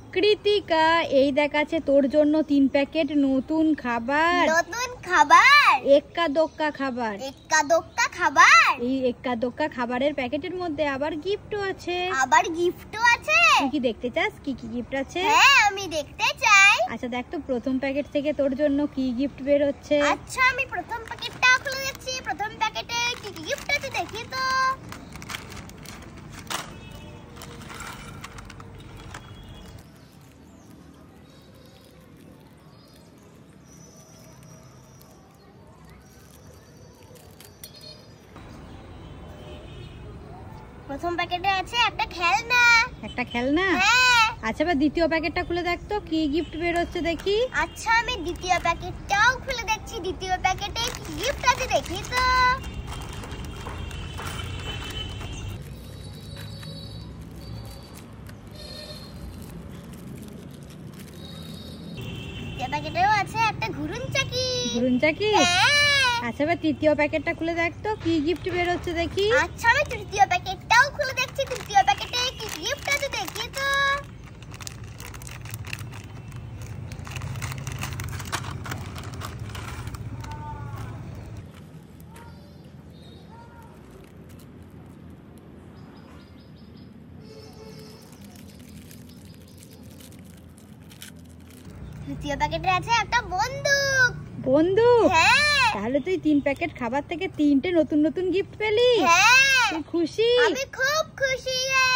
কৃতিকা, এই দেখাচ্ছে তোর জন্য 3 প্যাকেট নতুন খাবার। নতুন খাবার? এক্কা দোক্কা খাবার। এক্কা দোক্কা খাবার? এই এক্কা দোক্কা খাবারের প্যাকেটের মধ্যে আবার গিফটও আছে। আবার গিফটও আছে? তুই কি দেখতে চাস কি কি গিফট আছে? হ্যাঁ, আমি দেখতে চাই। আচ্ছা দেখ তো প্রথম প্যাকেট থেকে তোর জন্য কি গিফট বের হচ্ছে। আচ্ছা, আমি প্রথম প্যাকেটটা খুলে দিচ্ছি। প্রথম প্যাকেটে কি কি গিফট আছে দেখি তো। প্রথম প্যাকেটে আছে একটা খেলনা। একটা খেলনা? হ্যাঁ। আচ্ছা এবার দ্বিতীয় প্যাকেটটা খুলে দেখ তো কি গিফট বের হচ্ছে দেখি। আচ্ছা, আমি দ্বিতীয় প্যাকেটটাও খুলে দেখছি। দ্বিতীয় প্যাকেটে কি গিফট আছে দেখি তো। দ্বিতীয় প্যাকেটেও আছে একটা ঘুরুন চাকি। ঘুরুন চাকি? হ্যাঁ। আচ্ছা এবার তৃতীয় প্যাকেটটা খুলে দেখ তো কি গিফট বের হচ্ছে দেখি। আচ্ছা, আমি তৃতীয় প্যাকেটটাও খুলে দেখছি। তৃতীয় প্যাকেটে কি গিফট আছে দেখি তো। তৃতীয় প্যাকেটে আছে একটা বন্দুক। বন্দুক? হ্যাঁ। তাহলে তুই 3 প্যাকেট খাবার থেকে 3টে নতুন নতুন গিফট পেলি। হ্যাঁ। তুই খুশি? আমি খুব খুশি।